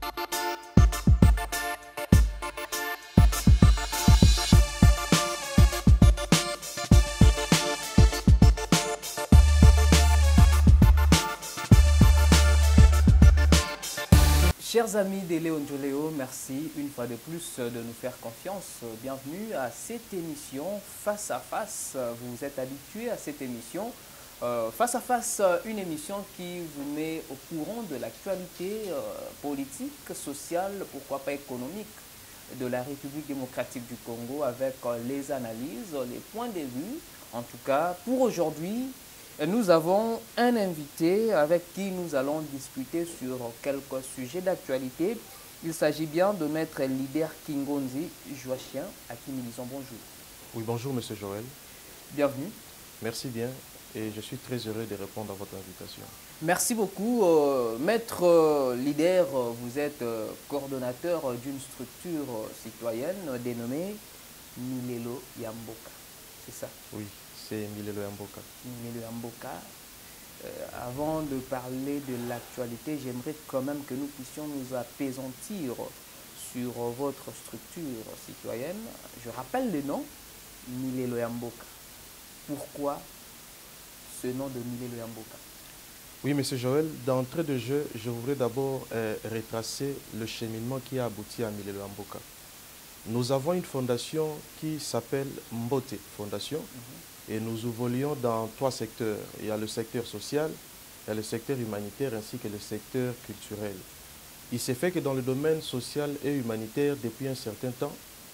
Chers amis de Léon Joléo, merci une fois de plus de nous faire confiance. Bienvenue à cette émission Face à Face. Vous êtes habitués à cette émission. Face à Face, une émission qui vous met au courant de l'actualité politique, sociale, pourquoi pas économique de la République démocratique du Congo avec les analyses, les points de vue. En tout cas, pour aujourd'hui, nous avons un invité avec qui nous allons discuter sur quelques sujets d'actualité. Il s'agit bien de Maître Liber Kingonzi Joachien, à qui nous disons bonjour. Oui, bonjour Monsieur Joël. Bienvenue. Merci bien et je suis très heureux de répondre à votre invitation. Merci beaucoup. Maître Lider, vous êtes coordonnateur d'une structure citoyenne dénommée Milelo Yamboka. C'est ça? Oui. C'est Milelo Yamboka. Milelo Yamboka. Avant de parler de l'actualité, j'aimerais quand même que nous puissions nous appesantir sur votre structure citoyenne. Je rappelle le nom, Milelo Yamboka. Pourquoi ce nom de Milelo Yamboka? Oui, Monsieur Joël, d'entrée de jeu, je voudrais d'abord retracer le cheminement qui a abouti à Milelo Yamboka. Nous avons une fondation qui s'appelle Mbote Fondation. Et nous évoluons dans 3 secteurs. Il y a le secteur social, il y a le secteur humanitaire ainsi que le secteur culturel. Il s'est fait que dans le domaine social et humanitaire, depuis un certain temps,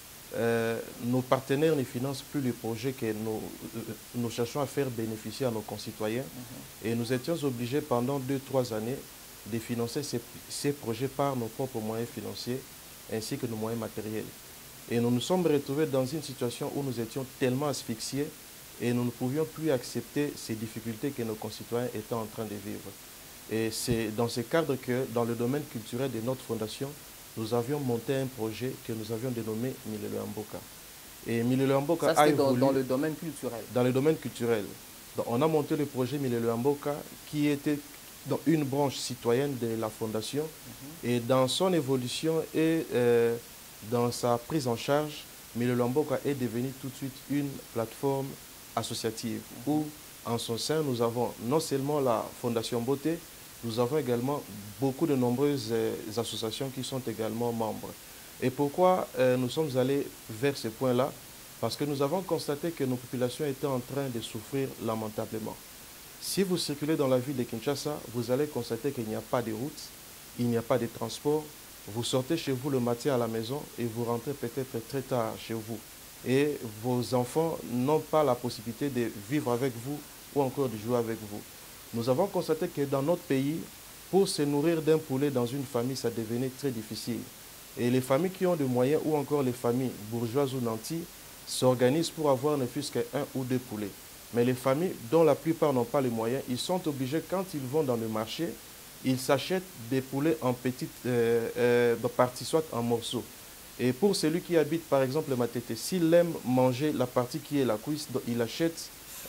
nos partenaires ne financent plus les projets que nous cherchons à faire bénéficier à nos concitoyens. Et nous étions obligés pendant 2-3 années de financer ces projets par nos propres moyens financiers ainsi que nos moyens matériels. Et nous nous sommes retrouvés dans une situation où nous étions tellement asphyxiés et nous ne pouvions plus accepter ces difficultés que nos concitoyens étaient en train de vivre. Et c'est dans ce cadre que, dans le domaine culturel de notre fondation, nous avions monté un projet que nous avions dénommé Milelo Yamboka. Et Milelo Yamboka a évolué dans le domaine culturel. Dans le domaine culturel. Donc, on a monté le projet Milelo Yamboka qui était dans une branche citoyenne de la fondation. Et dans son évolution et dans sa prise en charge, Milelo Yamboka est devenu tout de suite une plateforme associative où, en son sein, nous avons non seulement la Fondation Beauté, nous avons également beaucoup de nombreuses associations qui sont également membres. Et pourquoi nous sommes allés vers ce point-là? Parce que nous avons constaté que nos populations étaient en train de souffrir lamentablement. Si vous circulez dans la ville de Kinshasa, vous allez constater qu'il n'y a pas de route, il n'y a pas de transport. Vous sortez chez vous le matin à la maison et vous rentrez peut-être très tard chez vous. Et vos enfants n'ont pas la possibilité de vivre avec vous ou encore de jouer avec vous. Nous avons constaté que dans notre pays, pour se nourrir d'un poulet dans une famille, ça devenait très difficile. Et les familles qui ont des moyens ou encore les familles bourgeoises ou nantis s'organisent pour avoir ne fût-ce qu'un ou 2 poulets. Mais les familles dont la plupart n'ont pas les moyens, ils sont obligés, quand ils vont dans le marché, ils s'achètent des poulets en petites parties, soit en morceaux. Et pour celui qui habite, par exemple, Matete, s'il aime manger la partie qui est la cuisse, il achète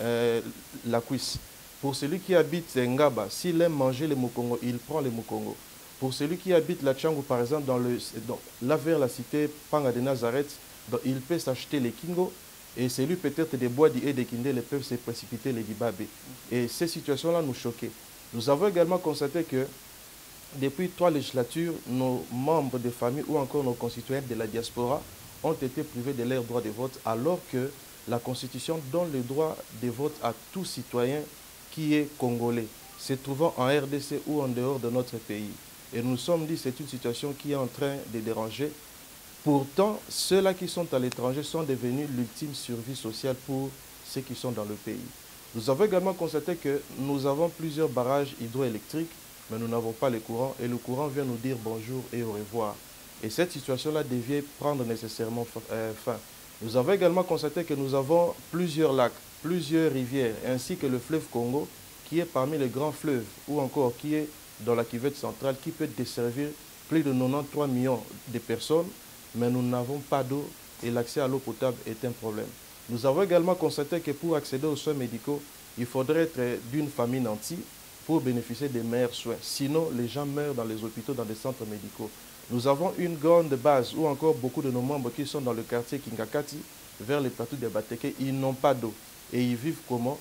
la cuisse. Pour celui qui habite Ngaba, s'il aime manger les mokongo, il prend les mokongo. Pour celui qui habite la Tchangou, par exemple, là vers la cité Panga de Nazareth, il peut s'acheter les kingo. Et celui peut-être des bois et des kindé, ils peuvent se précipiter les dibabé. Et ces situations-là nous choquaient. Nous avons également constaté que depuis 3 législatures, nos membres de famille ou encore nos concitoyens de la diaspora ont été privés de leur droit de vote alors que la Constitution donne le droit de vote à tout citoyen qui est congolais, se trouvant en RDC ou en dehors de notre pays. Et nous nous sommes dit que c'est une situation qui est en train de déranger. Pourtant, ceux-là qui sont à l'étranger sont devenus l'ultime survie sociale pour ceux qui sont dans le pays. Nous avons également constaté que nous avons plusieurs barrages hydroélectriques, mais nous n'avons pas le courant et le courant vient nous dire bonjour et au revoir. Et cette situation-là devait prendre nécessairement fin. Nous avons également constaté que nous avons plusieurs lacs, plusieurs rivières, ainsi que le fleuve Congo, qui est parmi les grands fleuves, ou encore qui est dans la cuvette centrale, qui peut desservir plus de 93 millions de personnes, mais nous n'avons pas d'eau et l'accès à l'eau potable est un problème. Nous avons également constaté que pour accéder aux soins médicaux, il faudrait être d'une famille nantie, pour bénéficier des meilleurs soins. Sinon, les gens meurent dans les hôpitaux, dans des centres médicaux. Nous avons une grande base où encore beaucoup de nos membres qui sont dans le quartier Kingakati, vers les plateaux de Bateke, ils n'ont pas d'eau. Et ils vivent comment?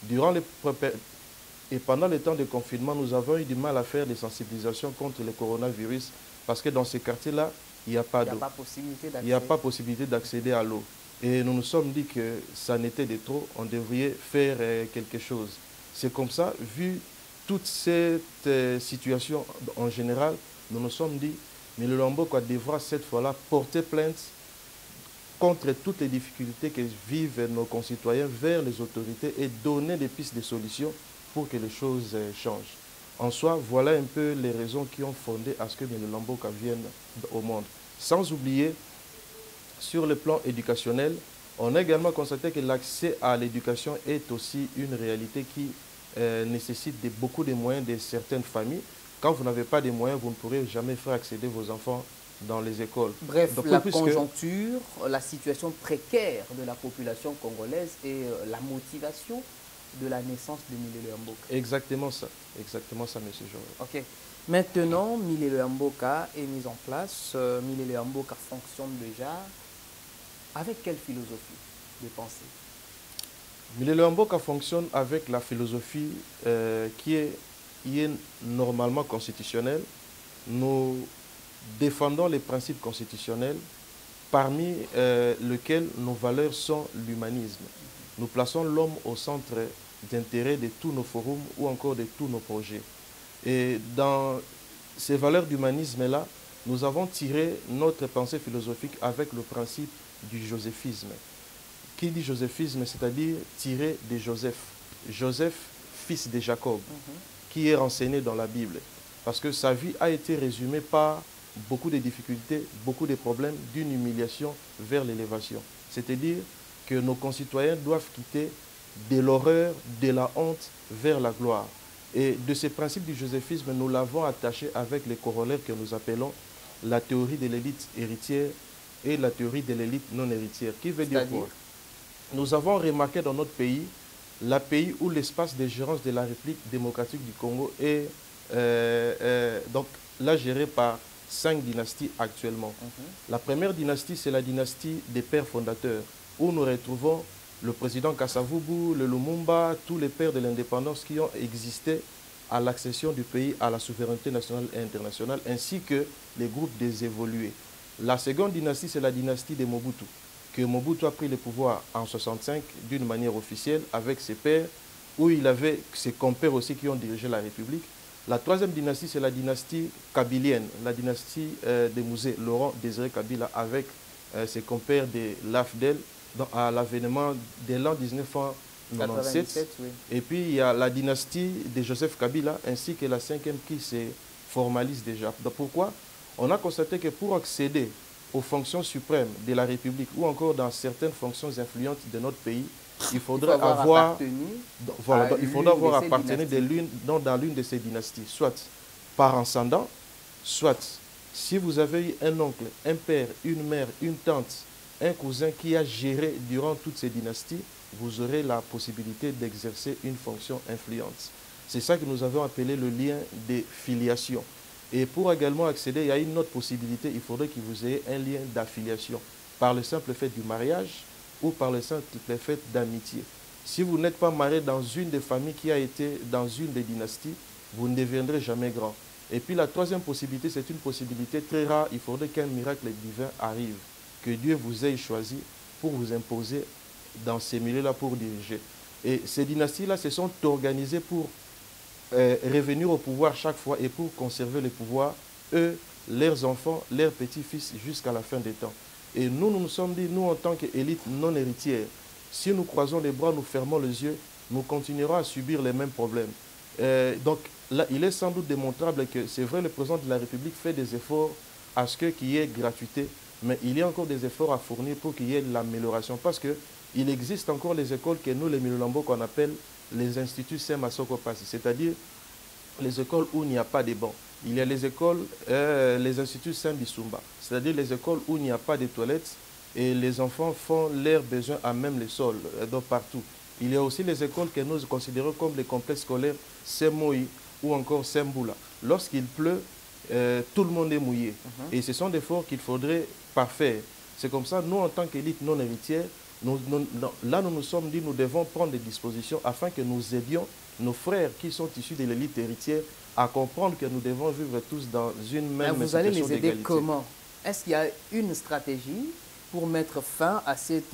Et pendant le temps de confinement, nous avons eu du mal à faire des sensibilisations contre le coronavirus parce que dans ces quartiers-là, il n'y a pas d'eau. Il n'y a pas possibilité d'accéder à l'eau. Et nous nous sommes dit que ça n'était de trop, on devrait faire quelque chose. C'est comme ça, vu toute cette situation en général, nous nous sommes dit, mais le Lomboka devra cette fois-là porter plainte contre toutes les difficultés que vivent nos concitoyens vers les autorités et donner des pistes de solutions pour que les choses changent. En soi, voilà un peu les raisons qui ont fondé à ce que le Lomboka vienne au monde. Sans oublier, sur le plan éducationnel, on a également constaté que l'accès à l'éducation est aussi une réalité qui nécessite beaucoup de moyens de certaines familles. Quand vous n'avez pas de moyens, vous ne pourrez jamais faire accéder vos enfants dans les écoles. Bref, donc, la conjoncture, la situation précaire de la population congolaise et la motivation de la naissance de Milele Mboka. Exactement ça, M. Jean. Ok. Maintenant, Milele Mboka est mis en place. Milele Mboka fonctionne déjà. Avec quelle philosophie de pensée? Milele Mboka fonctionne avec la philosophie qui est normalement constitutionnelle. Nous défendons les principes constitutionnels parmi lesquels nos valeurs sont l'humanisme. Nous plaçons l'homme au centre d'intérêt de tous nos forums ou encore de tous nos projets. Et dans ces valeurs d'humanisme-là, nous avons tiré notre pensée philosophique avec le principe du joséphisme. Qui dit joséphisme, c'est-à-dire tiré de Joseph. Joseph, fils de Jacob, qui est renseigné dans la Bible. Parce que sa vie a été résumée par beaucoup de difficultés, beaucoup de problèmes, d'une humiliation vers l'élévation. C'est-à-dire que nos concitoyens doivent quitter de l'horreur, de la honte vers la gloire. Et de ces principes du joséphisme, nous l'avons attaché avec les corollaires que nous appelons la théorie de l'élite héritière et la théorie de l'élite non héritière. Qui veut dire quoi? Nous avons remarqué dans notre pays, le pays où l'espace de gérance de la République démocratique du Congo est donc là géré par 5 dynasties actuellement. La première dynastie, c'est la dynastie des pères fondateurs, où nous retrouvons le président Kasavubu, le Lumumba, tous les pères de l'indépendance qui ont existé à l'accession du pays à la souveraineté nationale et internationale, ainsi que les groupes désévolués. La seconde dynastie, c'est la dynastie de Mobutu, que Mobutu a pris le pouvoir en 1965 d'une manière officielle avec ses pères, où il avait ses compères aussi qui ont dirigé la République. La troisième dynastie, c'est la dynastie kabilienne, la dynastie des musées, Laurent Désiré Kabila, avec ses compères de l'AFDEL, à l'avènement de l'an 1997. Oui. Et puis, il y a la dynastie de Joseph Kabila, ainsi que la cinquième qui se formalise déjà. Donc, pourquoi? On a constaté que pour accéder aux fonctions suprêmes de la République, ou encore dans certaines fonctions influentes de notre pays, il faudrait avoir appartenu dans l'une de ces dynasties, soit par ascendant, soit si vous avez eu un oncle, un père, une mère, une tante, un cousin qui a géré durant toutes ces dynasties, vous aurez la possibilité d'exercer une fonction influente. C'est ça que nous avons appelé le lien de filiation. Et pour également accéder, il y a une autre possibilité, il faudrait que vous ayez un lien d'affiliation par le simple fait du mariage ou par le simple fait d'amitié. Si vous n'êtes pas marié dans une des familles qui a été dans une des dynasties, vous ne deviendrez jamais grand. Et puis la troisième possibilité, c'est une possibilité très rare, il faudrait qu'un miracle divin arrive, que Dieu vous ait choisi pour vous imposer dans ces milieux-là pour diriger. Et ces dynasties-là se sont organisées pour revenir au pouvoir chaque fois et pour conserver le pouvoir, eux, leurs enfants, leurs petits-fils, jusqu'à la fin des temps. Et nous nous sommes dit, nous, en tant qu'élite non héritière, si nous croisons les bras, nous fermons les yeux, nous continuerons à subir les mêmes problèmes. Donc là, il est sans doute démontrable que c'est vrai, le président de la République fait des efforts à ce qu'il y ait gratuité, mais il y a encore des efforts à fournir pour qu'il y ait l'amélioration. Parce qu'il existe encore les écoles que nous, les Milulambo, qu'on appelle les instituts Saint-Masoko Passi, c'est-à-dire les écoles où il n'y a pas de bancs. Il y a les écoles, les instituts Saint-Bissoumba, c'est-à-dire les écoles où il n'y a pas de toilettes et les enfants font leurs besoins à même le sol, donc partout. Il y a aussi les écoles que nous considérons comme les complexes scolaires Semoï ou encore Semboula. Lorsqu'il pleut, tout le monde est mouillé. Et ce sont des efforts qu'il faudrait parfaire. C'est comme ça, nous, en tant qu'élite non héritière, nous nous sommes dit, nous devons prendre des dispositions afin que nous aidions nos frères qui sont issus de l'élite héritière à comprendre que nous devons vivre tous dans une même situation d'égalité. Vous allez les aider comment? Est-ce qu'il y a une stratégie pour mettre fin à cette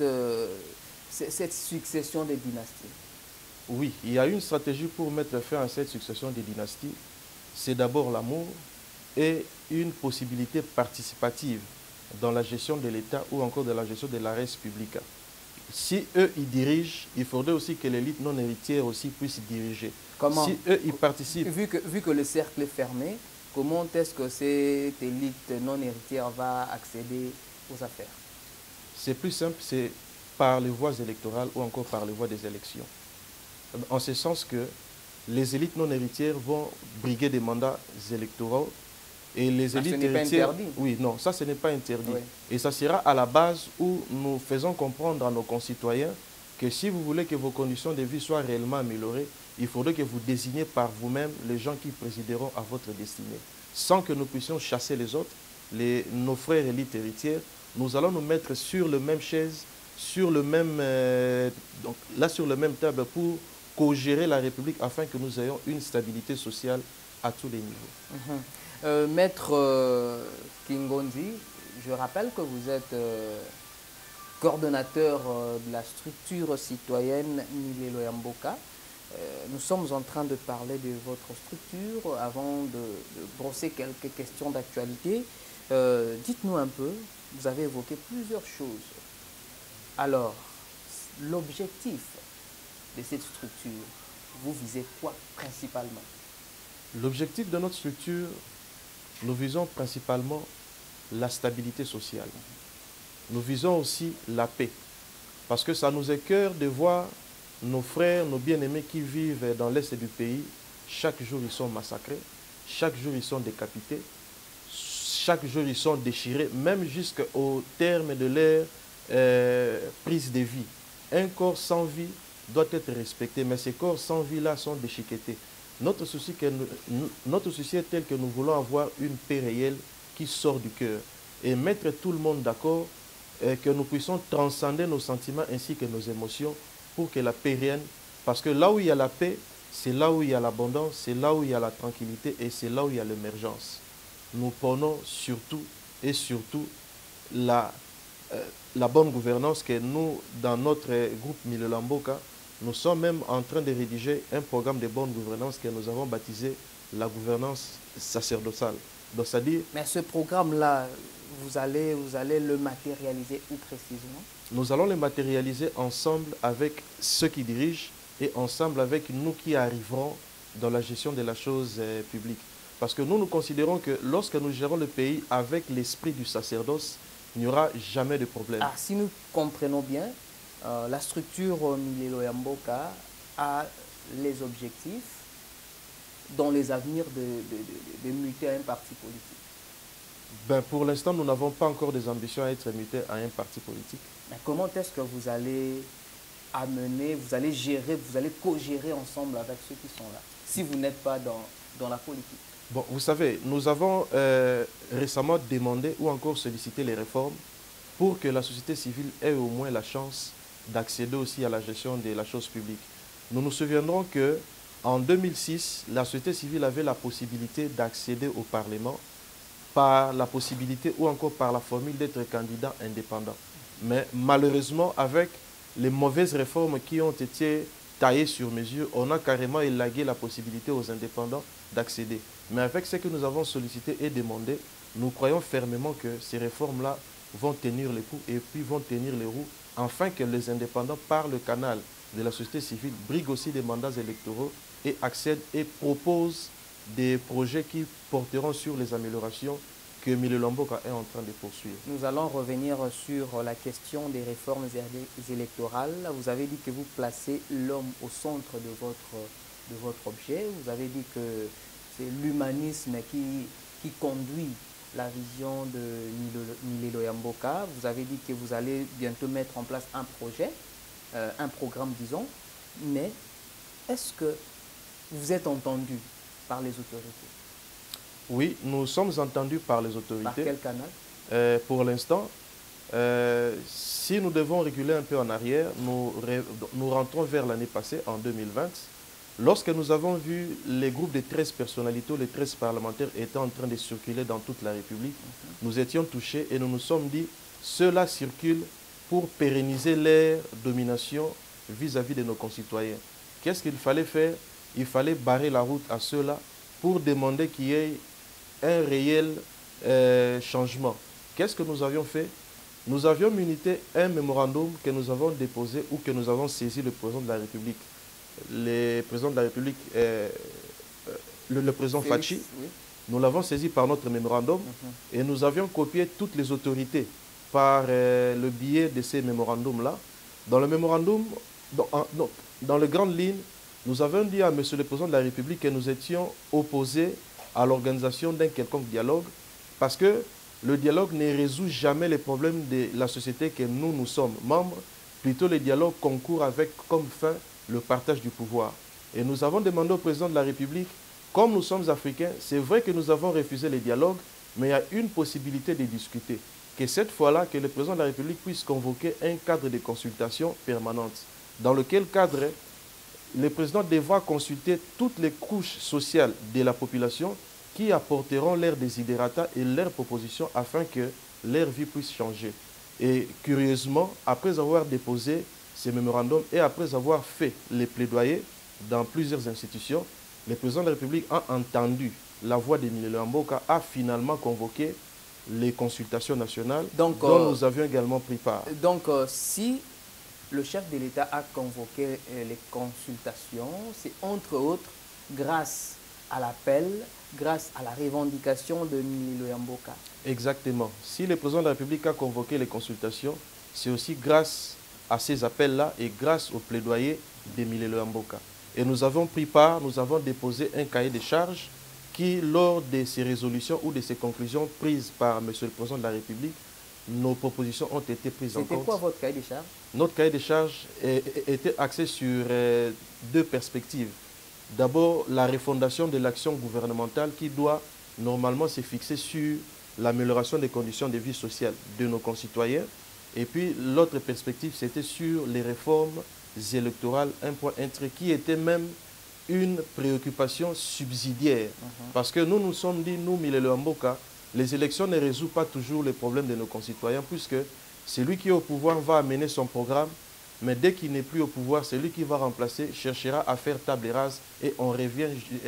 succession des dynasties? Oui, il y a une stratégie pour mettre fin à cette succession des dynasties. C'est d'abord l'amour et une possibilité participative dans la gestion de l'État ou encore de la gestion de la res publica. Si eux, ils dirigent, il faudrait aussi que l'élite non héritière aussi puisse diriger. Comment? Si eux, ils participent... Vu que le cercle est fermé, comment est-ce que cette élite non héritière va accéder aux affaires? C'est plus simple, c'est par les voies électorales ou encore par les voies des élections. En ce sens que les élites non héritières vont briguer des mandats électoraux et les élites héritières... Pas interdit. Oui, non, ça ce n'est pas interdit. Oui. Et ça sera à la base où nous faisons comprendre à nos concitoyens que si vous voulez que vos conditions de vie soient réellement améliorées, il faudrait que vous désigniez par vous-même les gens qui présideront à votre destinée. Sans que nous puissions chasser les autres, nos frères élites héritières, nous allons nous mettre sur le même chaise, sur le même, sur le même table pour co-gérer la République afin que nous ayons une stabilité sociale à tous les niveaux. Maître Kingondi, je rappelle que vous êtes coordonnateur de la structure citoyenne Milelo Yamboka. Nous sommes en train de parler de votre structure avant de brosser quelques questions d'actualité. Dites-nous un peu, vous avez évoqué plusieurs choses. Alors, l'objectif de cette structure, vous visez quoi principalement? L'objectif de notre structure, nous visons principalement la stabilité sociale. Nous visons aussi la paix. Parce que ça nous est cœur de voir nos frères, nos bien-aimés qui vivent dans l'est du pays. Chaque jour, ils sont massacrés. Chaque jour, ils sont décapités. Chaque jour, ils sont déchirés, même jusqu'au terme de leur prise de vie. Un corps sans vie doit être respecté, mais ces corps sans vie-là sont déchiquetés. Notre souci est tel que nous voulons avoir une paix réelle qui sort du cœur et mettre tout le monde d'accord, que nous puissions transcender nos sentiments ainsi que nos émotions pour que la paix revienne. Parce que là où il y a la paix, c'est là où il y a l'abondance, c'est là où il y a la tranquillité et c'est là où il y a l'émergence. Nous prenons surtout et surtout la bonne gouvernance que nous, dans notre groupe Milelo Yamboka, nous sommes même en train de rédiger un programme de bonne gouvernance que nous avons baptisé la gouvernance sacerdotale. Donc, c'est-à-dire... Mais ce programme-là, vous allez le matérialiser où précisément? Nous allons le matérialiser ensemble avec ceux qui dirigent et ensemble avec nous qui arriverons dans la gestion de la chose publique. Parce que nous considérons que lorsque nous gérons le pays avec l'esprit du sacerdoce, il n'y aura jamais de problème. Ah, si nous comprenons bien, la structure Milelo Yamboka a les objectifs dans les avenirs de muter à un parti politique. Ben, pour l'instant, nous n'avons pas encore des ambitions à être mutés à un parti politique. Mais comment est-ce que vous allez amener, vous allez gérer, vous allez co-gérer ensemble avec ceux qui sont là, si vous n'êtes pas dans la politique? Bon, vous savez, nous avons récemment demandé ou encore sollicité les réformes pour que la société civile ait au moins la chance d'accéder aussi à la gestion de la chose publique. Nous nous souviendrons qu'en 2006, la société civile avait la possibilité d'accéder au Parlement par la possibilité ou encore par la formule d'être candidat indépendant. Mais malheureusement, avec les mauvaises réformes qui ont été taillées sur mesure, on a carrément élagué la possibilité aux indépendants d'accéder. Mais avec ce que nous avons sollicité et demandé, nous croyons fermement que ces réformes-là vont tenir le coup et puis vont tenir les roues, afin que les indépendants, par le canal de la société civile, briguent aussi des mandats électoraux et accèdent et proposent des projets qui porteront sur les améliorations que Milelo Yamboka est en train de poursuivre. Nous allons revenir sur la question des réformes électorales. Vous avez dit que vous placez l'homme au centre de votre objet. Vous avez dit que c'est l'humanisme qui conduit la vision de Milelo Yamboka. Vous avez dit que vous allez bientôt mettre en place un projet, un programme, disons. Mais est-ce que vous êtes entendu par les autorités? Oui, nous sommes entendus par les Par autorités. quel canal? Pour l'instant, si nous devons reculer un peu en arrière, nous rentrons vers l'année passée, en 2020, lorsque nous avons vu les groupes de 13 personnalités, les 13 parlementaires étant en train de circuler dans toute la République, nous étions touchés et nous nous sommes dit, cela circule pour pérenniser leur domination vis-à-vis de nos concitoyens. Qu'est-ce qu'il fallait faire? Il fallait barrer la route à ceux-là pour demander qu'il y ait un réel changement. Qu'est-ce que nous avions fait? Nous avions munité un mémorandum que nous avons déposé ou que nous avons saisi le président de la République. Le président de la République, le président Fachi, oui. nous l'avons saisi par notre mémorandum et nous avions copié toutes les autorités par le biais de ces mémorandums-là. Dans le mémorandum, dans les grandes lignes, nous avons dit à M. le Président de la République que nous étions opposés à l'organisation d'un quelconque dialogue parce que le dialogue ne résout jamais les problèmes de la société que nous sommes membres. Plutôt, le dialogue concourt avec comme fin le partage du pouvoir. Et nous avons demandé au Président de la République, comme nous sommes africains, c'est vrai que nous avons refusé le dialogue, mais il y a une possibilité de discuter. Que cette fois-là, que le Président de la République puisse convoquer un cadre de consultation permanente, dans lequel cadre le président devra consulter toutes les couches sociales de la population qui apporteront leurs desiderata et leurs propositions afin que leur vie puisse changer. Et curieusement, après avoir déposé ces mémorandums et après avoir fait les plaidoyers dans plusieurs institutions, le président de la République a entendu la voix d'Emile Luamboka, a finalement convoqué les consultations nationales dont nous avions également pris part. Donc, si le chef de l'État a convoqué les consultations, c'est entre autres grâce à l'appel, grâce à la revendication de Emile Luamboka. Exactement. Si le président de la République a convoqué les consultations, c'est aussi grâce à ces appels-là et grâce au plaidoyer d'Emile Luamboka. Et nous avons pris part, nous avons déposé un cahier de charges qui, lors de ces résolutions ou de ces conclusions prises par M. le Président de la République, nos propositions ont été prises en compte. C'était quoi votre cahier de charges? Notre cahier de charges était axé sur deux perspectives. D'abord, la refondation de l'action gouvernementale qui doit normalement se fixer sur l'amélioration des conditions de vie sociale de nos concitoyens. Et puis, l'autre perspective, c'était sur les réformes électorales, un point entre qui était même une préoccupation subsidiaire. Parce que nous nous sommes dit, nous, Emile Luamboka, les élections ne résolvent pas toujours les problèmes de nos concitoyens, puisque celui qui est au pouvoir va amener son programme, mais dès qu'il n'est plus au pouvoir, celui qui va remplacer cherchera à faire table rase et on revient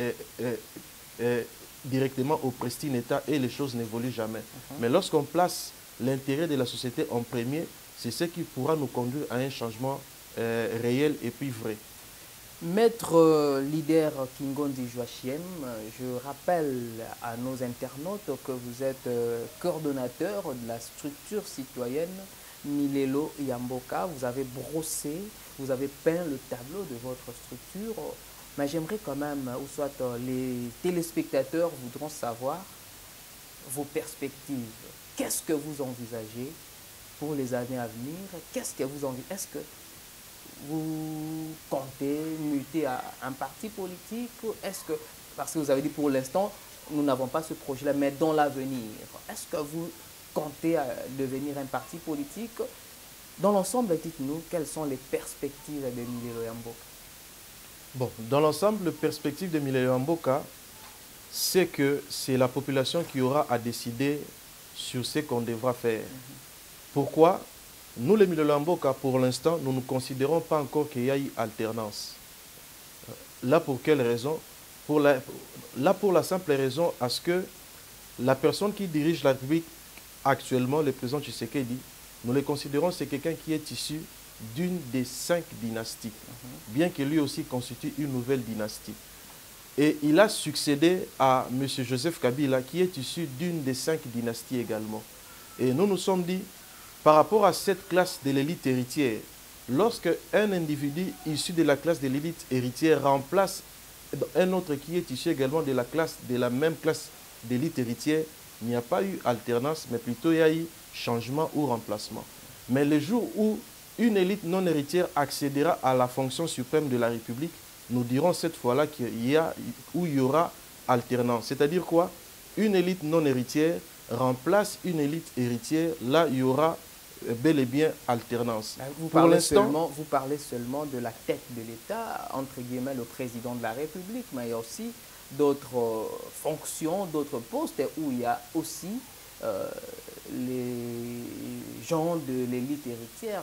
directement au pristine état et les choses n'évoluent jamais. Mais lorsqu'on place l'intérêt de la société en premier, c'est ce qui pourra nous conduire à un changement réel et puis vrai. Maître leader Kingondi Joachim, je rappelle à nos internautes que vous êtes coordonnateur de la structure citoyenne Milelo Yamboka. Vous avez brossé, vous avez peint le tableau de votre structure, mais j'aimerais quand même, ou soit les téléspectateurs voudront savoir vos perspectives. Qu'est-ce que vous envisagez pour les années à venir? Qu'est-ce que vous envisagez? Est-ce que vous comptez muter à un parti politique? Est-ce que, parce que vous avez dit pour l'instant, nous n'avons pas ce projet-là, mais dans l'avenir, est-ce que vous comptez devenir un parti politique? Dans l'ensemble, dites-nous, quelles sont les perspectives d'Emile Luamboka? Bon, dans l'ensemble, les perspectives d'Emile Luamboka, c'est que c'est la population qui aura à décider sur ce qu'on devra faire. Pourquoi? Nous, les Emile Luamboka, pour l'instant, nous ne considérons pas encore qu'il y ait alternance. Là, pour quelle raison? Pour la simple raison à ce que la personne qui dirige la République actuellement, le président Tshisekedi, nous le considérons, c'est quelqu'un qui est issu d'une des 5 dynasties, bien que lui aussi constitue une nouvelle dynastie. Et il a succédé à M. Joseph Kabila, qui est issu d'une des 5 dynasties également. Et nous nous sommes dit, par rapport à cette classe de l'élite héritière, lorsque un individu issu de la classe de l'élite héritière remplace un autre qui est issu également de la même classe d'élite héritière, il n'y a pas eu alternance, mais plutôt il y a eu changement ou remplacement. Mais le jour où une élite non héritière accédera à la fonction suprême de la République, nous dirons cette fois-là où il y aura alternance. C'est-à-dire quoi? Une élite non héritière remplace une élite héritière, là il y aura bel et bien alternance. Vous Pour l'instant, vous parlez seulement de la tête de l'État, entre guillemets le président de la République, mais il y a aussi d'autres fonctions, d'autres postes où il y a aussi les gens de l'élite héritière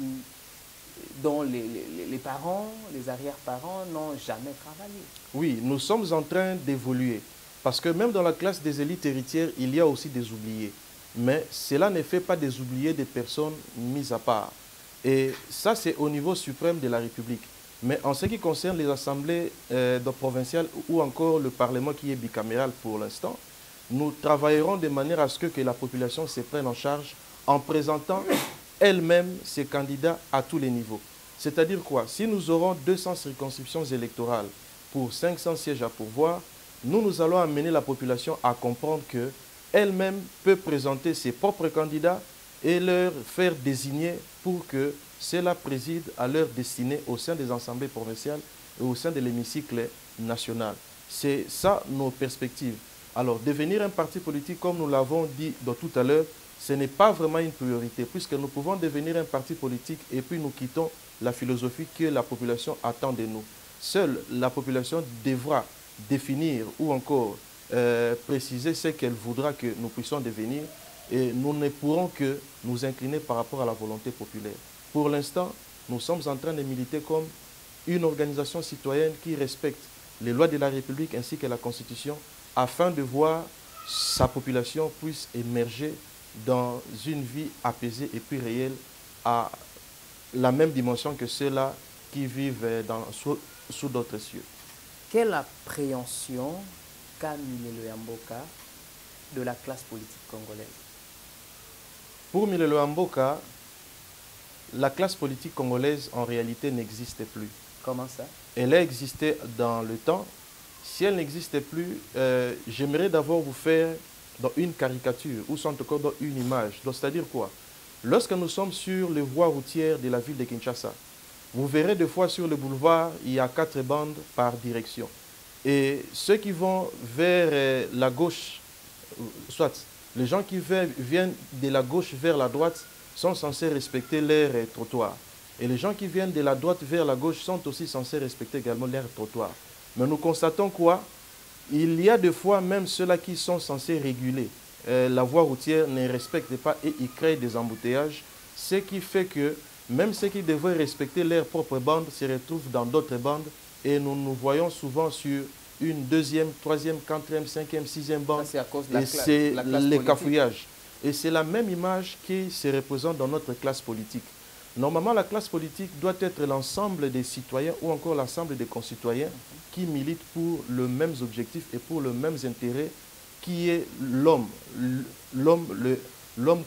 dont les parents, les arrière-parents n'ont jamais travaillé. oui, nous sommes en train d'évoluer. Parce que même dans la classe des élites héritières, il y a aussi des oubliés. Mais cela ne fait pas des oubliés des personnes mises à part. Et ça, c'est au niveau suprême de la République. Mais en ce qui concerne les assemblées provinciales ou encore le Parlement qui est bicaméral pour l'instant, nous travaillerons de manière à ce que la population se prenne en charge en présentant elle-même ses candidats à tous les niveaux. C'est-à-dire quoi? Si nous aurons 200 circonscriptions électorales pour 500 sièges à pourvoir, nous allons amener la population à comprendre qu'elle-même peut présenter ses propres candidats et leur faire désigner pour que cela préside à leur destinée au sein des assemblées provinciales et au sein de l'hémicycle national. C'est ça nos perspectives. Alors, devenir un parti politique, comme nous l'avons dit tout à l'heure, ce n'est pas vraiment une priorité, puisque nous pouvons devenir un parti politique et puis nous quittons la philosophie que la population attend de nous. Seule la population devra définir ou encore préciser ce qu'elle voudra que nous puissions devenir et nous ne pourrons que nous incliner par rapport à la volonté populaire. Pour l'instant, nous sommes en train de militer comme une organisation citoyenne qui respecte les lois de la République ainsi que la Constitution afin de voir sa population puisse émerger dans une vie apaisée et puis réelle à la même dimension que ceux-là qui vivent sous d'autres cieux. Quelle appréhension qu'a Milelo Yamboka de la classe politique congolaise? Pour Milelo Yamboka, la classe politique congolaise en réalité n'existe plus. Comment ça? Elle a existé dans le temps. Si elle n'existe plus, j'aimerais d'abord vous faire dans une caricature ou sans encore dans une image. C'est-à-dire quoi? Lorsque nous sommes sur les voies routières de la ville de Kinshasa, vous verrez des fois sur le boulevard, il y a 4 bandes par direction. Et ceux qui vont vers la gauche, soit les gens qui viennent de la gauche vers la droite sont censés respecter leur trottoir. Et les gens qui viennent de la droite vers la gauche sont aussi censés respecter également leur trottoir. Mais nous constatons quoi? Il y a des fois même ceux-là qui sont censés réguler la voie routière ne respectent pas et ils créent des embouteillages, ce qui fait que même ceux qui devraient respecter leur propre bande se retrouvent dans d'autres bandes et nous nous voyons souvent sur une deuxième, troisième, quatrième, cinquième, sixième bande. C'est à cause de et c'est les cafouillages. Et c'est la même image qui se représente dans notre classe politique. Normalement, la classe politique doit être l'ensemble des citoyens ou encore l'ensemble des concitoyens qui militent pour le même objectif et pour le même intérêt qui est l'homme. L'homme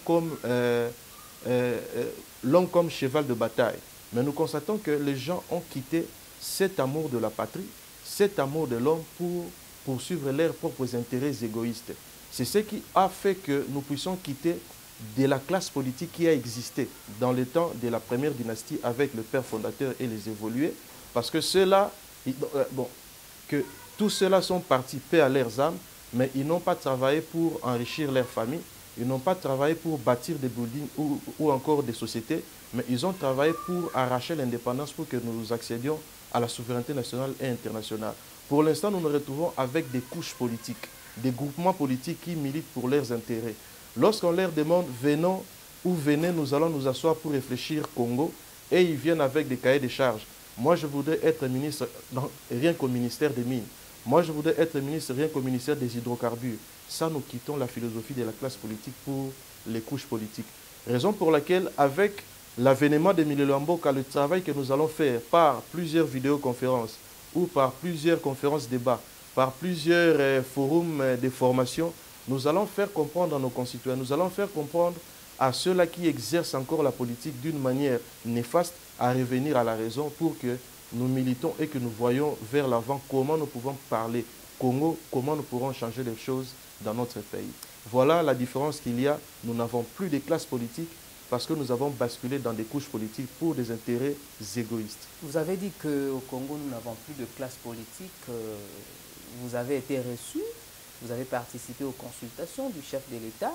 comme cheval de bataille. Mais nous constatons que les gens ont quitté cet amour de la patrie, cet amour de l'homme pour poursuivre leurs propres intérêts égoïstes. C'est ce qui a fait que nous puissions quitter de la classe politique qui a existé dans le temps de la première dynastie avec le père fondateur et les évolués, parce que ceux-là, que tous ceux-là sont partis paix à leurs âmes, mais ils n'ont pas travaillé pour enrichir leur famille, ils n'ont pas travaillé pour bâtir des buildings ou encore des sociétés, mais ils ont travaillé pour arracher l'indépendance pour que nous accédions à la souveraineté nationale et internationale. Pour l'instant, nous nous retrouvons avec des couches politiques, des groupements politiques qui militent pour leurs intérêts. Lorsqu'on leur demande « venons ou venez, nous allons nous asseoir pour réfléchir Congo », et ils viennent avec des cahiers de charges. Moi, je voudrais être ministre, rien qu'au ministère des Mines. Moi, je voudrais être ministre rien qu'au ministère des Hydrocarbures. Ça, nous quittons la philosophie de la classe politique pour les couches politiques. Raison pour laquelle, avec l'avènement de Milelo Yamboka, le travail que nous allons faire par plusieurs vidéoconférences ou par plusieurs conférences débats, par plusieurs forums de formation, nous allons faire comprendre à nos concitoyens, nous allons faire comprendre à ceux-là qui exercent encore la politique d'une manière néfaste à revenir à la raison pour que nous militons et que nous voyons vers l'avant comment nous pouvons parler Congo, comment nous pourrons changer les choses dans notre pays. Voilà la différence qu'il y a. Nous n'avons plus de classe politique parce que nous avons basculé dans des couches politiques pour des intérêts égoïstes. Vous avez dit qu'au Congo, nous n'avons plus de classe politique. Vous avez été reçu, vous avez participé aux consultations du chef de l'État.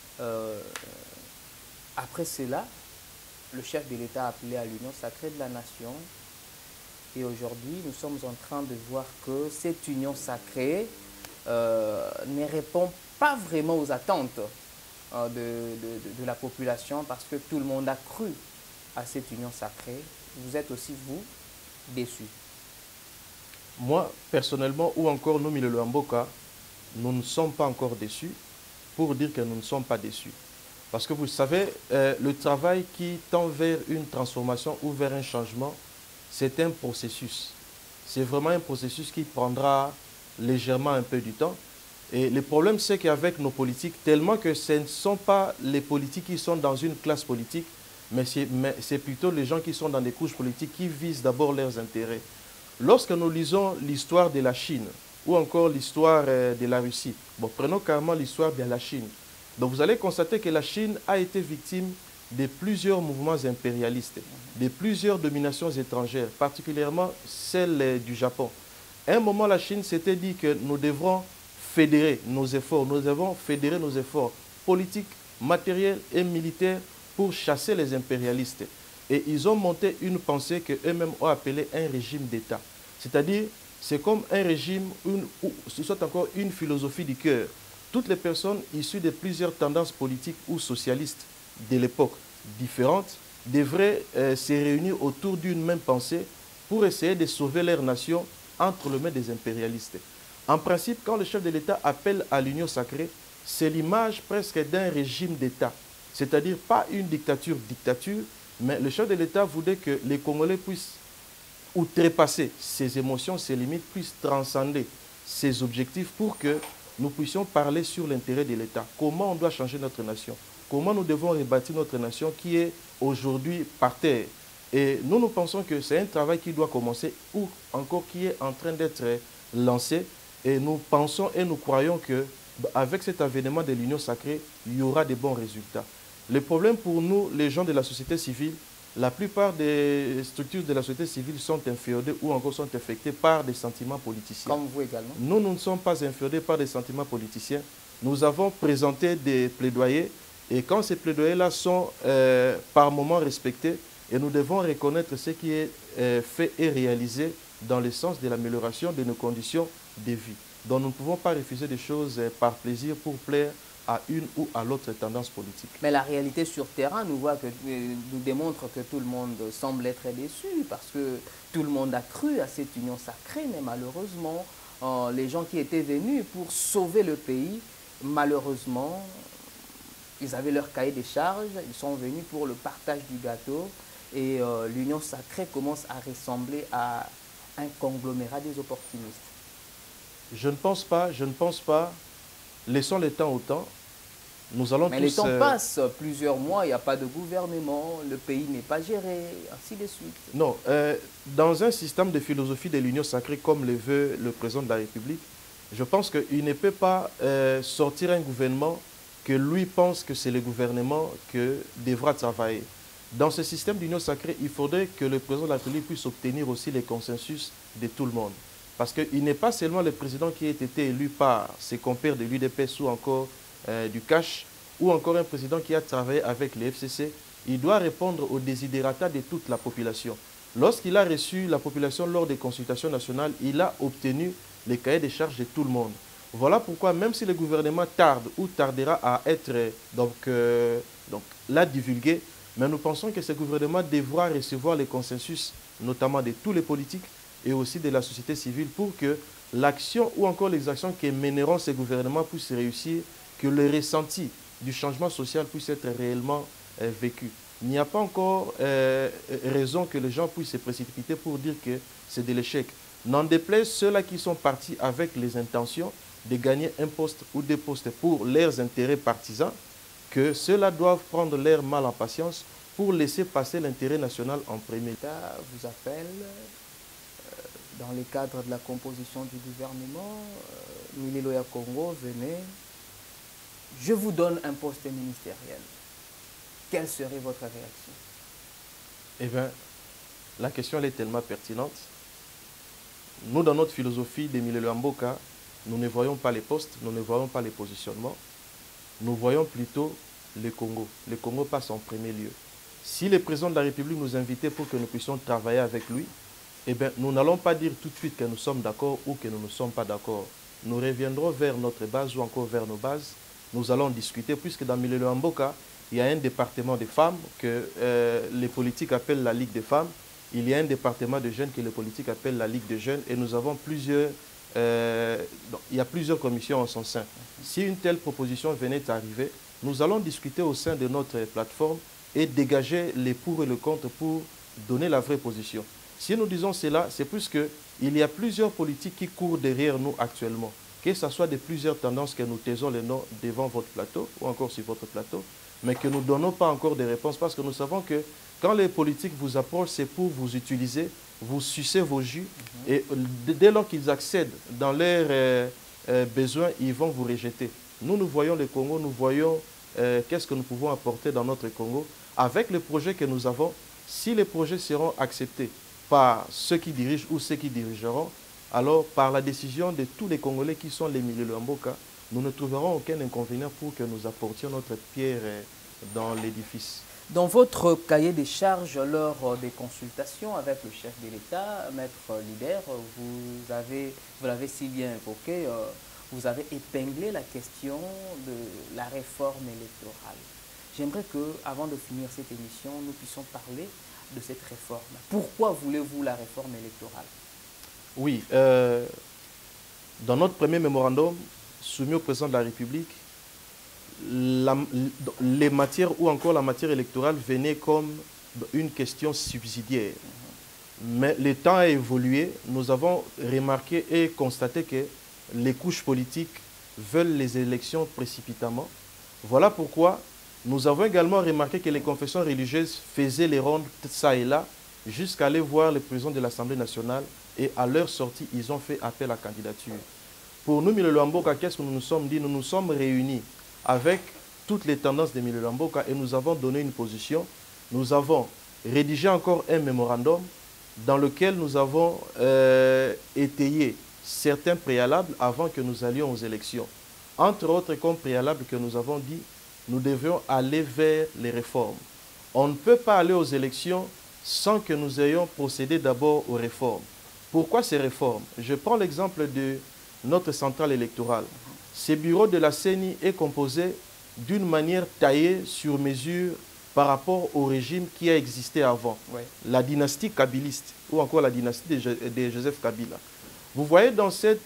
Après cela, le chef de l'État a appelé à l'union sacrée de la nation. Et aujourd'hui, nous sommes en train de voir que cette union sacrée ne répond pas vraiment aux attentes de la population, parce que tout le monde a cru à cette union sacrée. Vous êtes aussi, vous, déçus? Moi, personnellement, ou encore nous, Milelo Amboka, nous ne sommes pas encore déçus pour dire que nous ne sommes pas déçus. Parce que vous savez, le travail qui tend vers une transformation ou vers un changement, c'est un processus. C'est vraiment un processus qui prendra légèrement un peu du temps. Et le problème, c'est qu'avec nos politiques, tellement que ce ne sont pas les politiques qui sont dans une classe politique, mais c'est plutôt les gens qui sont dans des couches politiques qui visent d'abord leurs intérêts. Lorsque nous lisons l'histoire de la Chine ou encore l'histoire de la Russie, bon, prenons carrément l'histoire de la Chine. Donc vous allez constater que la Chine a été victime de plusieurs mouvements impérialistes, de plusieurs dominations étrangères, particulièrement celle du Japon. À un moment, la Chine s'était dit que nous devrons fédérer nos efforts, nous devons fédérer nos efforts politiques, matériels et militaires pour chasser les impérialistes. Et ils ont monté une pensée qu'eux-mêmes ont appelée un régime d'État. C'est-à-dire, c'est comme un régime, ou ce soit encore une philosophie du cœur. Toutes les personnes issues de plusieurs tendances politiques ou socialistes de l'époque différentes devraient se réunir autour d'une même pensée pour essayer de sauver leur nation entre les mains des impérialistes. En principe, quand le chef de l'État appelle à l'union sacrée, c'est l'image presque d'un régime d'État. C'est-à-dire pas une dictature, mais le chef de l'État voulait que les Congolais puissent outrepasser ses émotions, ses limites, puissent transcender ses objectifs pour que nous puissions parler sur l'intérêt de l'État. Comment on doit changer notre nation? Comment nous devons rebâtir notre nation qui est aujourd'hui par terre? Et nous pensons que c'est un travail qui doit commencer ou encore qui est en train d'être lancé. Et nous pensons et nous croyons qu'avec cet avènement de l'union sacrée, il y aura de bons résultats. Le problème pour nous, les gens de la société civile, la plupart des structures de la société civile sont inféodées ou encore sont infectées par des sentiments politiciens. Comme vous également. Nous ne sommes pas inféodés par des sentiments politiciens. Nous avons présenté des plaidoyers et quand ces plaidoyers-là sont par moments respectés, et nous devons reconnaître ce qui est fait et réalisé dans le sens de l'amélioration de nos conditions de vie. Donc nous ne pouvons pas refuser des choses par plaisir pour plaire à une ou à l'autre tendance politique. Mais la réalité sur terrain nous démontre que tout le monde semble être déçu, parce que tout le monde a cru à cette union sacrée, mais malheureusement, les gens qui étaient venus pour sauver le pays, malheureusement, ils avaient leur cahier des charges, ils sont venus pour le partage du gâteau, et l'union sacrée commence à ressembler à un conglomérat des opportunistes. Je ne pense pas. Laissons le temps au temps. Nous allons Mais le temps passe, plusieurs mois, il n'y a pas de gouvernement, le pays n'est pas géré, ainsi de suite. Non, dans un système de philosophie de l'union sacrée comme le veut le président de la République, je pense qu'il ne peut pas sortir un gouvernement que lui pense que c'est le gouvernement que devra travailler. Dans ce système d'union sacrée, il faudrait que le président de la République puisse obtenir aussi les consensus de tout le monde. Parce qu'il n'est pas seulement le président qui a été élu par ses compères de l'UDPS ou encore du CACH, ou encore un président qui a travaillé avec les FCC. Il doit répondre aux desiderata de toute la population. Lorsqu'il a reçu la population lors des consultations nationales, il a obtenu les cahiers des charges de tout le monde. Voilà pourquoi, même si le gouvernement tarde ou tardera à être là divulgué, mais nous pensons que ce gouvernement devra recevoir les consensus, notamment de tous les politiques et aussi de la société civile, pour que l'action ou encore les actions que mèneront ces gouvernements puissent réussir, que le ressenti du changement social puisse être réellement vécu. Il n'y a pas encore raison que les gens puissent se précipiter pour dire que c'est de l'échec. N'en déplaise ceux-là qui sont partis avec les intentions de gagner un poste ou des postes pour leurs intérêts partisans, que ceux-là doivent prendre leur mal en patience pour laisser passer l'intérêt national en premier. L'État vous appelle dans le cadre de la composition du gouvernement, Milelo Congo, venez, je vous donne un poste ministériel. quelle serait votre réaction? Eh bien, la question elle est tellement pertinente. Nous, dans notre philosophie d'Emile Luamboka, nous ne voyons pas les postes, nous ne voyons pas les positionnements. Nous voyons plutôt le Congo. Le Congo passe en premier lieu. Si le président de la République nous invitait pour que nous puissions travailler avec lui, eh bien, nous n'allons pas dire tout de suite que nous sommes d'accord ou que nous ne sommes pas d'accord. Nous reviendrons vers notre base ou encore vers nos bases. Nous allons discuter, puisque dans Emile Luamboka, il y a un département des femmes que les politiques appellent la Ligue des femmes. Il y a un département de jeunes que les politiques appellent la Ligue des jeunes. Et nous avons plusieurs... il y a plusieurs commissions en son sein. Si une telle proposition venait d'arriver, nous allons discuter au sein de notre plateforme et dégager les pour et le contre pour donner la vraie position. Si nous disons cela, c'est plus qu'il y a plusieurs politiques qui courent derrière nous actuellement. Que ce soit de plusieurs tendances que nous taisons les noms devant votre plateau ou encore sur votre plateau, mais que nous ne donnons pas encore de réponses parce que nous savons que quand les politiques vous approchent, c'est pour vous utiliser, vous sucer vos jus et dès lors qu'ils accèdent dans leurs besoins, ils vont vous rejeter. Nous voyons le Congo, nous voyons qu'est-ce que nous pouvons apporter dans notre Congo. Avec les projets que nous avons, si les projets seront acceptés par ceux qui dirigent ou ceux qui dirigeront, alors par la décision de tous les Congolais qui sont les Emile Luamboka, nous ne trouverons aucun inconvénient pour que nous apportions notre pierre dans l'édifice. Dans votre cahier des charges lors des consultations avec le chef de l'État, Maître Lider, vous l'avez si bien évoqué, vous avez épinglé la question de la réforme électorale. J'aimerais qu'avant de finir cette émission, nous puissions parler de cette réforme. Pourquoi voulez-vous la réforme électorale? Oui, dans notre premier mémorandum soumis au président de la République, les matières ou encore la matière électorale venaient comme une question subsidiaire. Mais le temps a évolué, nous avons remarqué et constaté que les couches politiques veulent les élections précipitamment. Voilà pourquoi nous avons également remarqué que les confessions religieuses faisaient les rondes ça et là jusqu'à aller voir le président de l'Assemblée nationale et à leur sortie, ils ont fait appel à candidature. Pour nous, Emile Luamboka, qu'est-ce que nous nous sommes dit? Nous nous sommes réunis avec toutes les tendances d'Emile Luamboka et nous avons donné une position. Nous avons rédigé encore un mémorandum dans lequel nous avons étayé certains préalables avant que nous allions aux élections. Entre autres, comme préalable que nous avons dit, nous devions aller vers les réformes. On ne peut pas aller aux élections sans que nous ayons procédé d'abord aux réformes. Pourquoi ces réformes? Je prends l'exemple de notre centrale électorale. Ce bureau de la CENI est composé d'une manière taillée sur mesure par rapport au régime qui a existé avant, la dynastie kabiliste ou encore la dynastie de Joseph Kabila. Vous voyez dans cette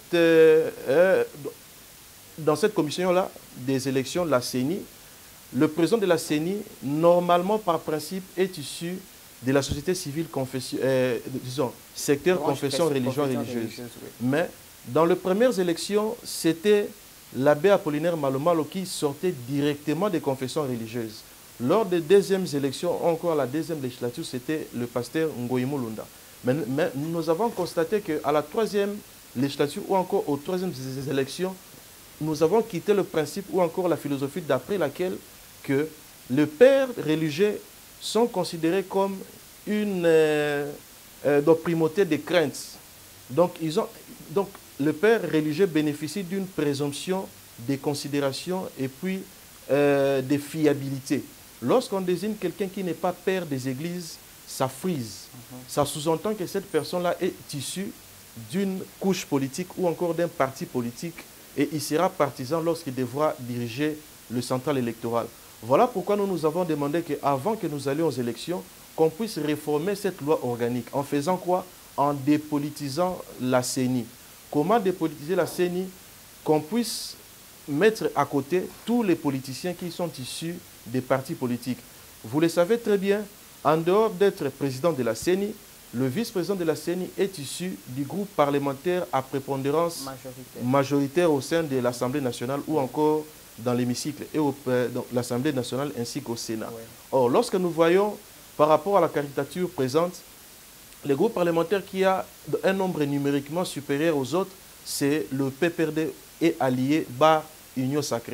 commission-là des élections de la CENI, le président de la CENI, normalement par principe, est issu de la société civile, disons, secteur confession, religion religieuse. Oui. Mais dans les premières élections, c'était l'abbé Apollinaire Malomalo qui sortait directement des confessions religieuses. Lors des deuxièmes élections, encore la deuxième législature, c'était le pasteur Ngoï Mulunda. Mais nous avons constaté qu'à la troisième législature ou encore aux troisièmes élections, nous avons quitté le principe ou encore la philosophie d'après laquelle que les pères religieux sont considérés comme une primauté des craintes. Donc, le père religieux bénéficie d'une présomption de considération et puis de fiabilité. Lorsqu'on désigne quelqu'un qui n'est pas père des églises, ça frise. Ça sous-entend que cette personne-là est issue d'une couche politique ou encore d'un parti politique et il sera partisan lorsqu'il devra diriger le central électoral. Voilà pourquoi nous nous avons demandé qu'avant que nous allions aux élections, qu'on puisse réformer cette loi organique. En faisant quoi? En dépolitisant la CENI. Comment dépolitiser la CENI? Qu'on puisse mettre à côté tous les politiciens qui sont issus des partis politiques. Vous le savez très bien, en dehors d'être président de la CENI, le vice-président de la CENI est issu du groupe parlementaire à prépondérance majoritaire au sein de l'Assemblée nationale ou encore dans l'hémicycle et dans l'Assemblée nationale ainsi qu'au Sénat. Oui. Or, lorsque nous voyons par rapport à la caricature présente, le groupe parlementaire qui a un nombre numériquement supérieur aux autres, c'est le PPRD et allié Union Sacrée.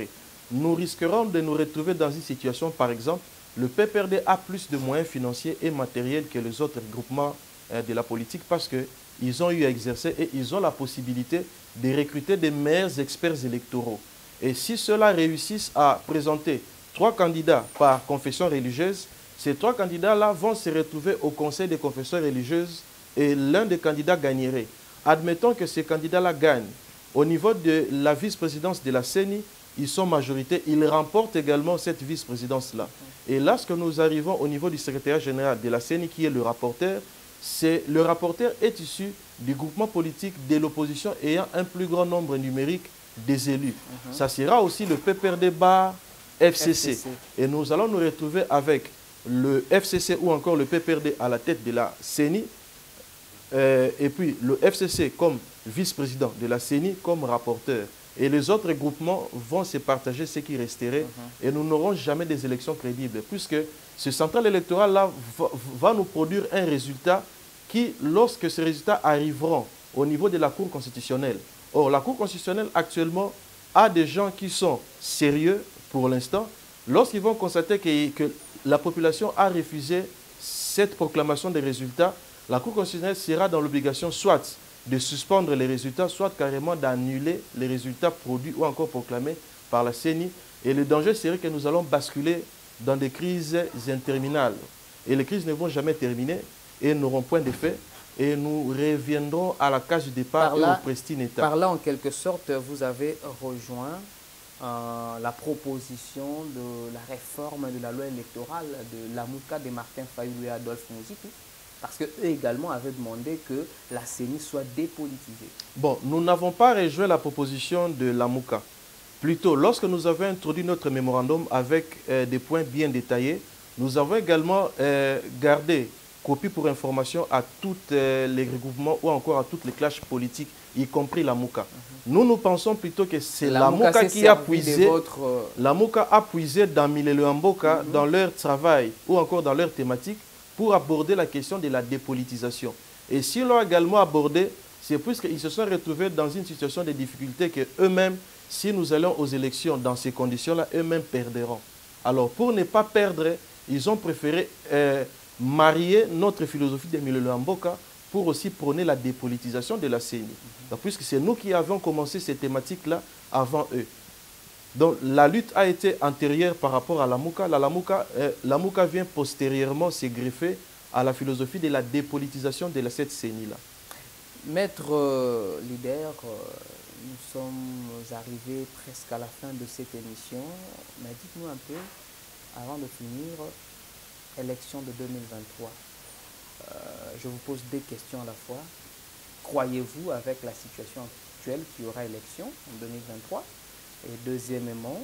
nous risquerons de nous retrouver dans une situation, par exemple, le PPRD a plus de moyens financiers et matériels que les autres groupements de la politique parce qu'ils ont eu à exercer et ils ont la possibilité de recruter des meilleurs experts électoraux. Et si ceux-là réussissent à présenter 3 candidats par confession religieuse, ces 3 candidats-là vont se retrouver au conseil des confessions religieuses et l'un des candidats gagnerait. Admettons que ces candidats-là gagnent. Au niveau de la vice-présidence de la CENI, ils sont majoritaires. Ils remportent également cette vice-présidence-là. Et lorsque nous arrivons au niveau du secrétariat général de la CENI, qui est le rapporteur est issu du groupement politique de l'opposition ayant un plus grand nombre numérique des élus. Ça sera aussi le PPRD bar FCC. Et nous allons nous retrouver avec le FCC ou encore le PPRD à la tête de la CENI, et puis le FCC comme vice-président de la CENI comme rapporteur. Et les autres groupements vont se partager ce qui resterait et nous n'aurons jamais des élections crédibles puisque ce central électoral-là va nous produire un résultat qui, lorsque ces résultats arriveront au niveau de la Cour constitutionnelle, or la Cour constitutionnelle actuellement a des gens qui sont sérieux pour l'instant, lorsqu'ils vont constater que la population a refusé cette proclamation des résultats, la Cour constitutionnelle sera dans l'obligation soit de suspendre les résultats, soit carrément d'annuler les résultats produits ou encore proclamés par la CENI. Et le danger serait que nous allons basculer dans des crises interminables. Et les crises ne vont jamais terminer et n'auront point d'effet. Et nous reviendrons à la case du départ et au pristine état. Par là, en quelque sorte, vous avez rejoint la proposition de la réforme de la loi électorale de Lamouka de Martin Fayulu et Adolphe Mouzipi. Parce qu'eux également avaient demandé que la CENI soit dépolitisée. Bon, nous n'avons pas rejoint la proposition de Lamouka. Plutôt, lorsque nous avons introduit notre mémorandum avec des points bien détaillés, nous avons également gardé copie pour information à tous les regroupements ou encore à toutes les classes politiques, y compris Lamouka. Nous pensons plutôt que c'est Lamouka qui a puisé, Lamouka a puisé dans Milelo Amboka, dans leur travail ou encore dans leur thématique, pour aborder la question de la dépolitisation. Et s'ils l'ont également abordé, c'est puisqu'ils se sont retrouvés dans une situation de difficulté que eux-mêmes, si nous allons aux élections dans ces conditions-là, eux-mêmes perderont. Alors, pour ne pas perdre, ils ont préféré marier notre philosophie de Milelo Amboka pour aussi prôner la dépolitisation de la CENI. Puisque c'est nous qui avons commencé ces thématiques-là avant eux. Donc la lutte a été antérieure par rapport à Lamouka. Lamouka vient postérieurement se greffer à la philosophie de la dépolitisation de cette CENI-là. Maître leader, nous sommes arrivés presque à la fin de cette émission. Mais dites-nous un peu, avant de finir, élection de 2023. Je vous pose 2 questions à la fois. Croyez-vous, avec la situation actuelle, qu'il y aura élection en 2023 ? Et deuxièmement,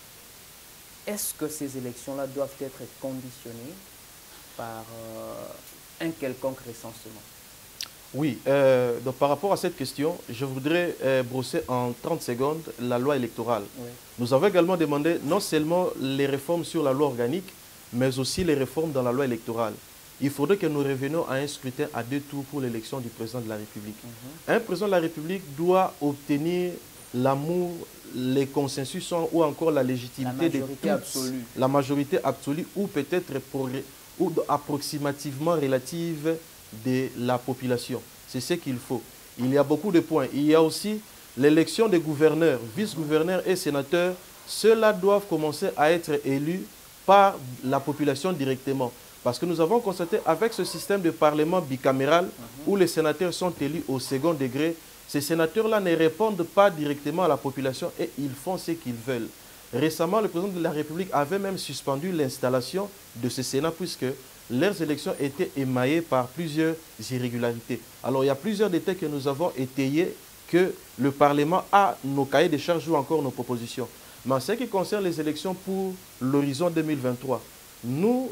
est-ce que ces élections-là doivent être conditionnées par un quelconque recensement? Oui, donc par rapport à cette question, je voudrais brosser en 30 secondes la loi électorale. Oui. Nous avons également demandé non seulement les réformes sur la loi organique, mais aussi les réformes dans la loi électorale. Il faudrait que nous revenions à un scrutin à 2 tours pour l'élection du président de la République. Un président de la République doit obtenir l'amour, les consensus ou encore la légitimité de tous, la majorité absolue ou peut-être approximativement relative de la population. C'est ce qu'il faut. Il y a beaucoup de points. Il y a aussi l'élection des gouverneurs, vice-gouverneurs et sénateurs. Ceux-là doivent commencer à être élus par la population directement. Parce que nous avons constaté avec ce système de parlement bicaméral où les sénateurs sont élus au second degré, ces sénateurs-là ne répondent pas directement à la population et ils font ce qu'ils veulent. Récemment, le président de la République avait même suspendu l'installation de ce Sénat puisque leurs élections étaient émaillées par plusieurs irrégularités. Alors, il y a plusieurs détails que nous avons étayés que le Parlement a nos cahiers de charges ou encore nos propositions. Mais en ce qui concerne les élections pour l'horizon 2023, nous,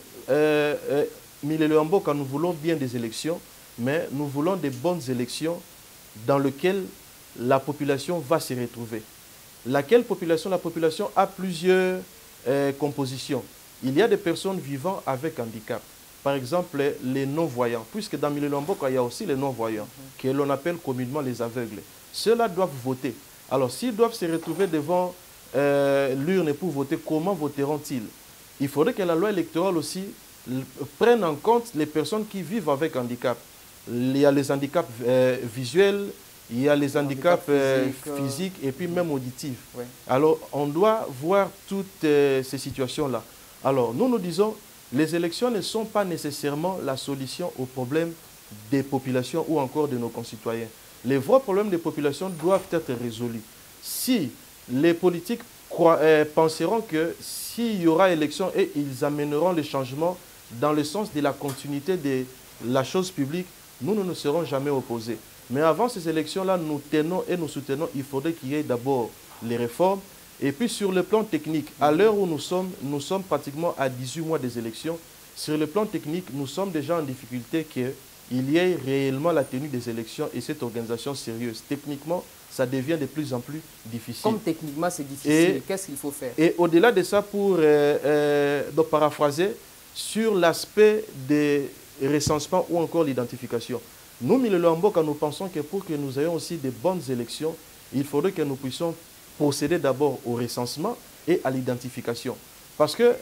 Milelo Amboka, nous voulons bien des élections, mais nous voulons des bonnes élections dans lesquelles la population va se retrouver. Laquelle population? La population a plusieurs compositions. Il y a des personnes vivant avec handicap. Par exemple, les non-voyants. Puisque dans Milelo Amboka, il y a aussi les non-voyants, que l'on appelle communément les aveugles. Ceux-là doivent voter. Alors, s'ils doivent se retrouver devant l'urne pour voter, comment voteront-ils? Il faudrait que la loi électorale aussi prenne en compte les personnes qui vivent avec handicap. Il y a les handicaps visuels, il y a les handicaps physiques et puis même auditifs. Oui. Alors, on doit voir toutes ces situations-là. Alors, nous disons, les élections ne sont pas nécessairement la solution aux problèmes des populations ou encore de nos concitoyens. Les vrais problèmes des populations doivent être résolus. Si les politiques penseront que s'il y aura élection et ils amèneront les changements dans le sens de la continuité de la chose publique, nous ne serons jamais opposés. Mais avant ces élections-là, nous tenons et nous soutenons, il faudrait qu'il y ait d'abord les réformes. Et puis sur le plan technique, à l'heure où nous sommes pratiquement à 18 mois des élections. Sur le plan technique, nous sommes déjà en difficulté qu'il y ait réellement la tenue des élections et cette organisation sérieuse. Techniquement, ça devient de plus en plus difficile. Comme techniquement c'est difficile, qu'est-ce qu'il faut faire? Et au-delà de ça, pour donc paraphraser, sur l'aspect des recensements ou encore l'identification. Nous, Milelo Mboka, nous pensons que pour que nous ayons aussi de bonnes élections, il faudrait que nous puissions procéder d'abord au recensement et à l'identification. Parce que,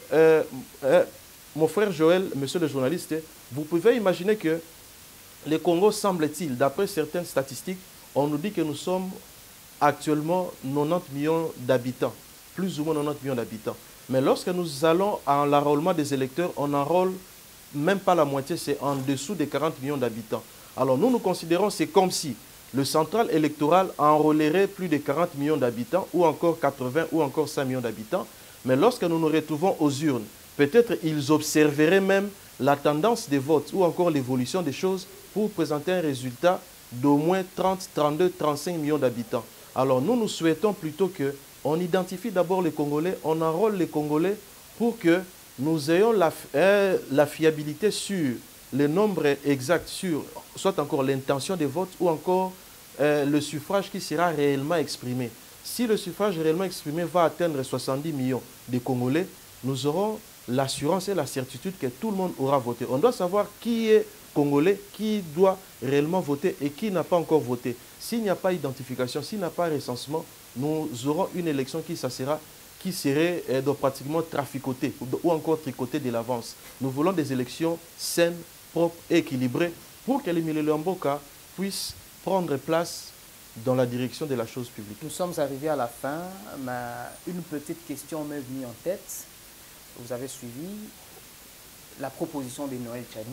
mon frère Joël, monsieur le journaliste, vous pouvez imaginer que le Congo, semble-t-il, d'après certaines statistiques, on nous dit que nous sommes actuellement 90 millions d'habitants, plus ou moins 90 millions d'habitants. Mais lorsque nous allons à l'enrôlement des électeurs, on n'enrôle même pas la moitié, c'est en dessous des 40 millions d'habitants. Alors nous considérons que c'est comme si le central électoral enrôlerait plus de 40 millions d'habitants, ou encore 80 ou encore 5 millions d'habitants. Mais lorsque nous nous retrouvons aux urnes, peut-être ils observeraient même la tendance des votes ou encore l'évolution des choses pour présenter un résultat d'au moins 30, 32, 35 millions d'habitants. Alors nous souhaitons plutôt qu'on identifie d'abord les Congolais, on enrôle les Congolais pour que nous ayons la fiabilité sur le nombre exact, sur soit encore l'intention des votes ou encore le suffrage qui sera réellement exprimé. Si le suffrage réellement exprimé va atteindre 70 millions de Congolais, nous aurons l'assurance et la certitude que tout le monde aura voté. On doit savoir qui est Congolais, qui doit réellement voter et qui n'a pas encore voté. S'il n'y a pas d'identification, s'il n'y a pas de recensement, nous aurons une élection qui serait donc pratiquement traficotée ou encore tricotée de l'avance. Nous voulons des élections saines, propres et équilibrées pour que les Milelo Mboka puissent prendre place dans la direction de la chose publique. Nous sommes arrivés à la fin, mais une petite question m'est venue en tête. Vous avez suivi la proposition de Noël Tchani.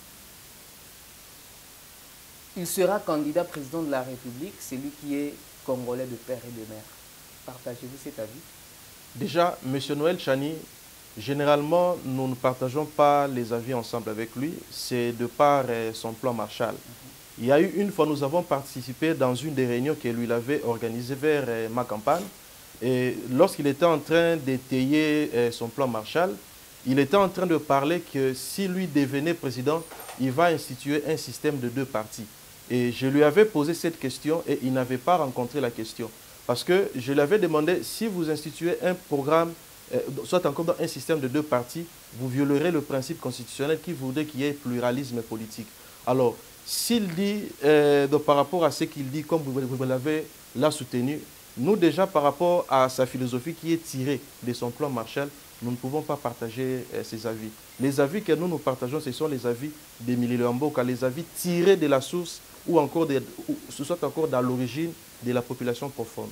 Il sera candidat président de la République, celui qui est congolais de père et de mère. Partagez-vous cet avis? Déjà, M. Noël Tchani, généralement, nous ne partageons pas les avis ensemble avec lui. C'est de par son plan Marshall. Il y a eu une fois, nous avons participé dans une des réunions que lui avait organisées vers ma campagne. Et lorsqu'il était en train d'étayer son plan Marshall, il était en train de parler que si lui devenait président, il va instituer un système de 2 partis. Et je lui avais posé cette question et il n'avait pas rencontré la question. Parce que je lui avais demandé, si vous instituez un programme, soit encore dans un système de 2 partis, vous violerez le principe constitutionnel qui voudrait qu'il y ait pluralisme politique. Alors, s'il dit, donc par rapport à ce qu'il dit, comme vous l'avez là soutenu, nous déjà par rapport à sa philosophie qui est tirée de son plan Marshall, nous ne pouvons pas partager ces avis. Les avis que nous partageons, ce sont les avis de Milelo Mboka, les avis tirés de la source ou encore soit encore dans l'origine de la population profonde.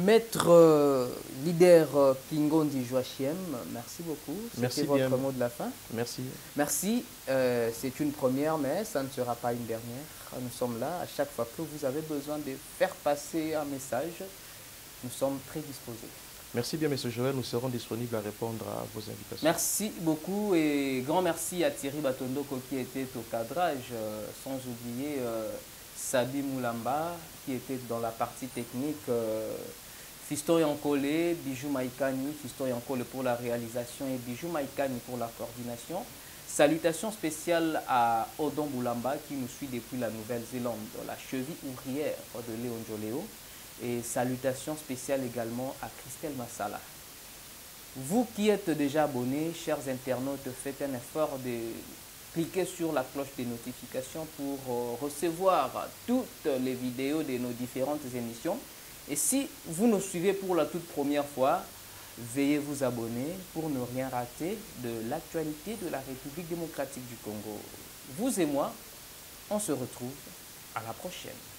Maître leader Kingondi Joachim, merci beaucoup. Merci votre bien. mot de la fin. Merci. Merci. C'est une première, mais ça ne sera pas une dernière. Nous sommes là à chaque fois que vous avez besoin de faire passer un message. Nous sommes très disposés. Merci bien, M. Joël. Nous serons disponibles à répondre à vos invitations. Merci beaucoup et grand merci à Thierry Batondoko qui était au cadrage, sans oublier Sabi Moulamba qui était dans la partie technique, Fiston Yankole, Bijou Maïkani, Fiston Yankole pour la réalisation et Bijou Maïkani pour la coordination. Salutations spéciales à Odon Boulamba qui nous suit depuis la Nouvelle-Zélande, la cheville ouvrière de Léon Joléo. Et salutations spéciales également à Christelle Massala. Vous qui êtes déjà abonnés, chers internautes, faites un effort de cliquer sur la cloche des notifications pour recevoir toutes les vidéos de nos différentes émissions. Et si vous nous suivez pour la toute première fois, veuillez vous abonner pour ne rien rater de l'actualité de la République démocratique du Congo. Vous et moi, on se retrouve à la prochaine.